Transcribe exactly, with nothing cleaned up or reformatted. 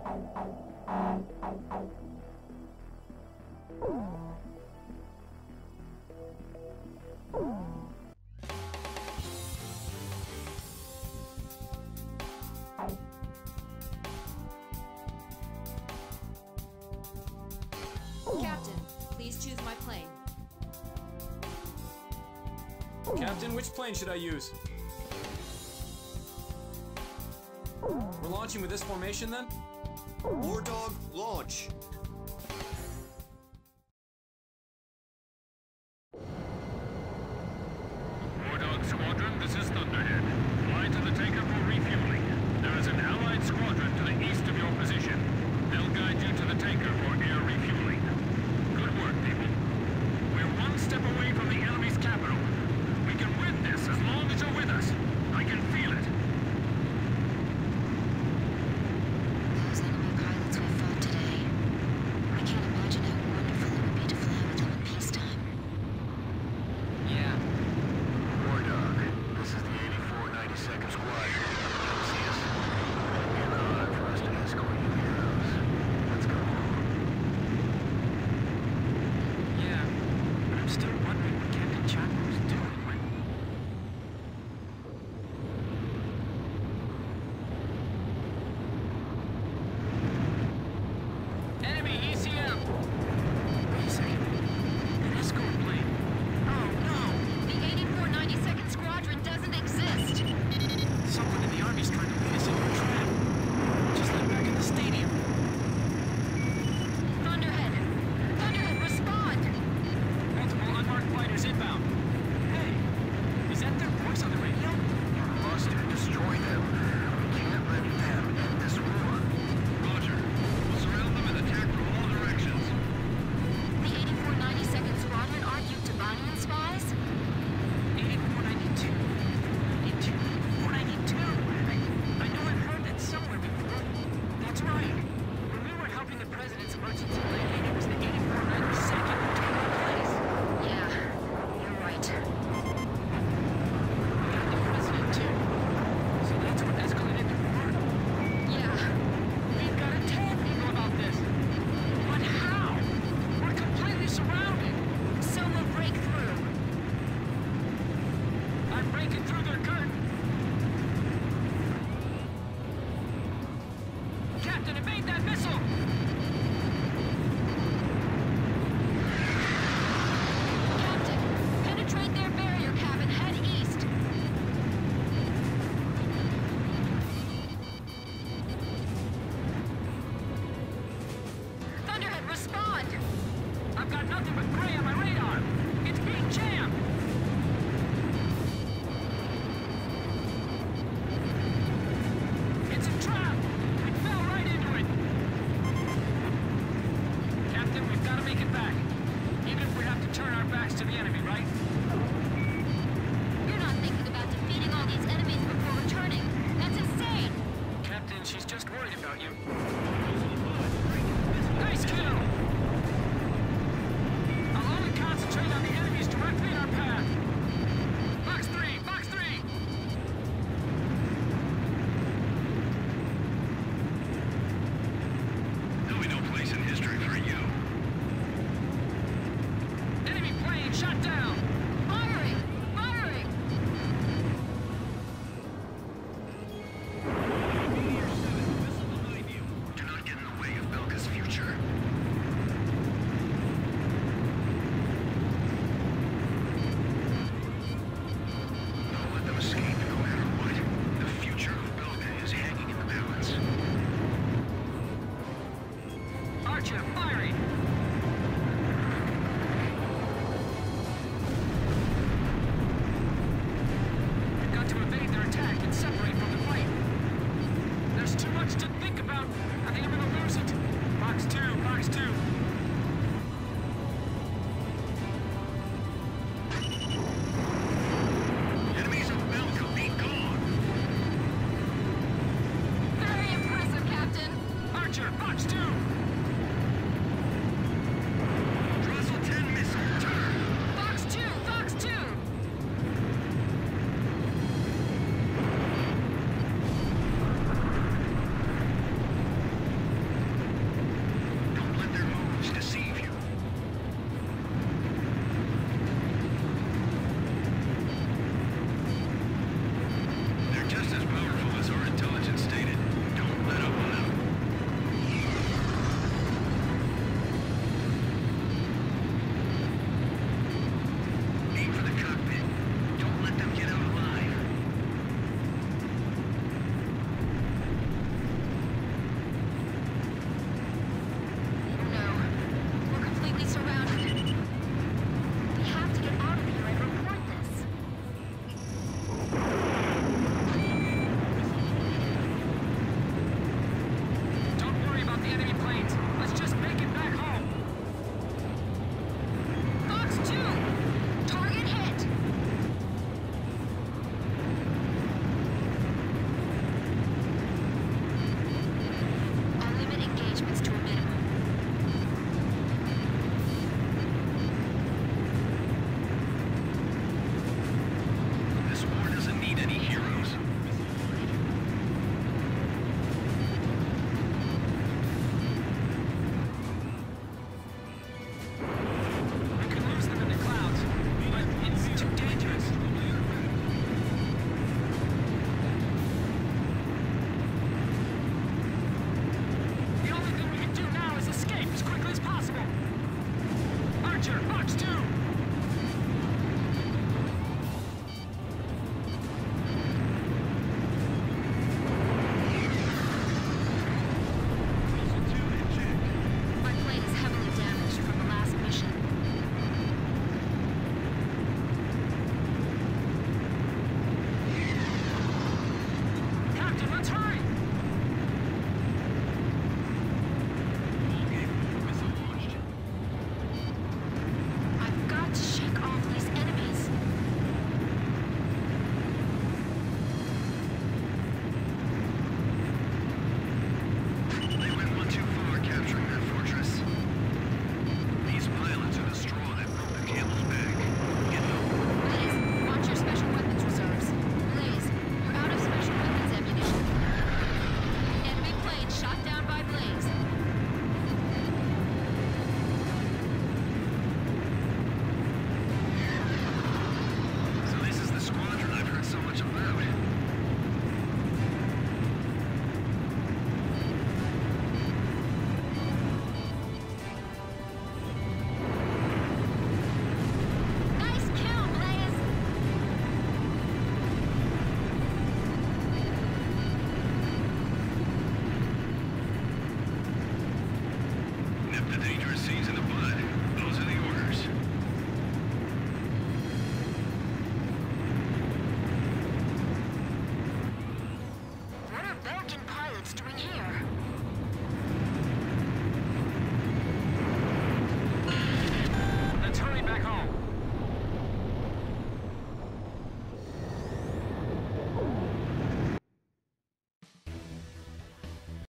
Captain, please choose my plane. Captain, which plane should I use? We're launching with this formation then? War Dog, launch! War Dog Squadron, this is Thunderhead. Fly to the taker for refueling. There is an Allied squadron to the east of your position. They'll guide you to the taker for air refueling. Good work, people. We're one step away from the enemy's capital. We can win this as long as you're with us. I can feel it. Those enemy pilots we fought today. I can't imagine how wonderful it would be to fly with them in peacetime. Yeah. War Dog, this is the eighty-four ninety-second Squadron. Can you see us? Get on for us to escort you heroes. Let's go. Yeah. But I'm still wondering what Captain Chopper was doing when... Enemy E C M! Wait a second. An escort plane. Oh no! The eighty-four ninety-second Squadron doesn't exist! Someone in the Army's trying to lead us into a trap. Just like back in the stadium. Thunderhead! Thunderhead, respond! Multiple unmarked fighters inbound. Hey! Is that their voice on the radio? You must destroy them. We can't let them end this war. Roger. We'll surround them and attack from all directions. The eighty-four ninety-second Squadron aren't you Tabanian spies? eighty-four ninety-two. ninety-two. four ninety-two. I, I know I've heard that somewhere before. That's right. When we were helping the President's emergency landing, it was the eighty-four ninety-second who took our place. Yeah, you're right. And the President, too. So that's what escalated the war. Yeah. We've got to tell people about this. But how? We're completely surrounded. So we'll break through. I'm breaking through their curtain. Captain, evade that missile! Captain, penetrate their barrier cabin, head east. Thunderhead, respond! I've got nothing but gray on my radar. It's being jammed. It's a trap. We fell right into it. Captain, we've got to make it back. Even if we have to turn our backs to the enemy, right? You're not thinking about defeating all these enemies before returning. That's insane! Captain, she's just worried about you. Nice kill! I'll only concentrate on the enemies directly in our path. Box three! Box three! There'll be no place in history for you. Enemy plane shot down! Firing! Firing! Do not get in the way of Belka's future. Don't let them escape no matter what. The future of Belka is hanging in the balance. Archer, firing! We've got to evade their attack and separate from the fight. There's too much to think about. I think I'm gonna lose it. Box two, box two. Enemies of Belka, be gone! Very impressive, Captain! Archer, box two! Drossel ten missile, turn! Fox two! Fox two! scenes in the